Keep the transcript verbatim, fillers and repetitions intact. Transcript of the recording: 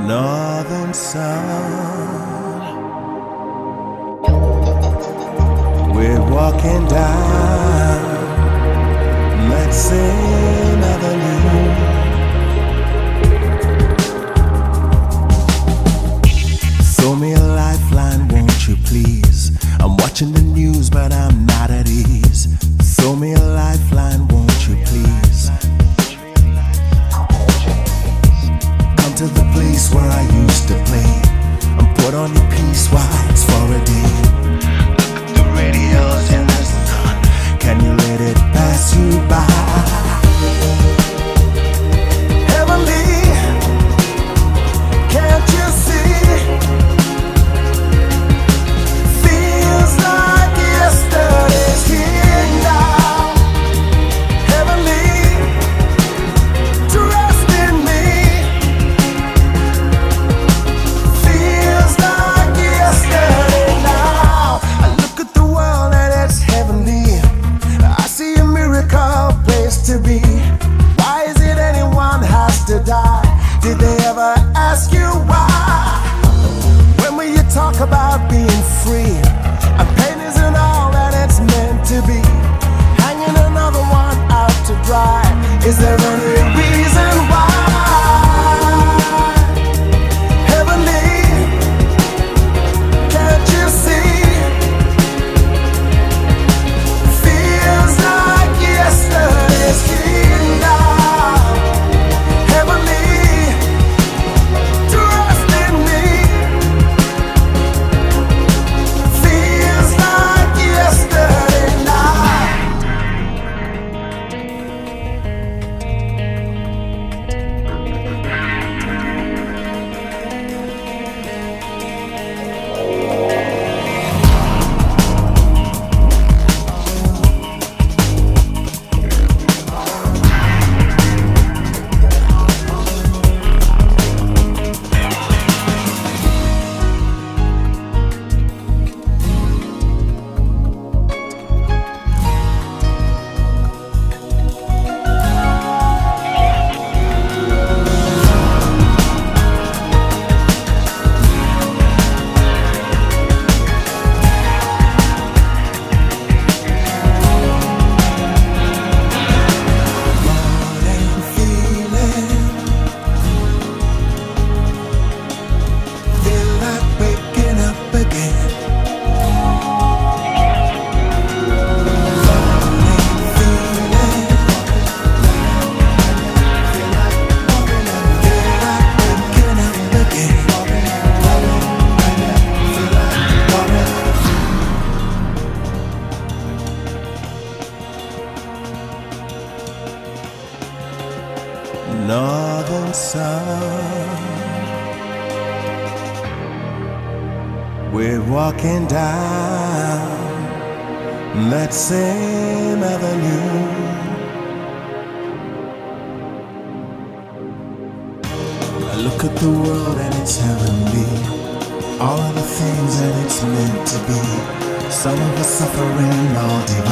northern sun. We're walking down that same avenue. Throw me a lifeline, won't you please? I'm watching the news, but I'm not at ease. Throw me a lifeline, won't you please? Come to the place where I used to play and put on your peace whites for a day. The radio's in the sun, can you let it pass you by? Heavenly, can't you see? Feels like yesterday's here now. Heavenly, trust in me. Feels like yesterday now. I look at the world and it's heavenly. I see a miracle place to be. Why is it anyone has to die? Did they ever ask you why? When will you talk about being free? And pain isn't all that it's meant to be. Hanging another one out to dry. Is there any reason why? Heavenly, can't you see? Feels like yesterday's here now. Heavenly, trust in me. Feels like yesterday now. Northern sun, we're walking down that same avenue. I look at the world and it's heavenly. All of the things that it's meant to be. Some of us suffering all day.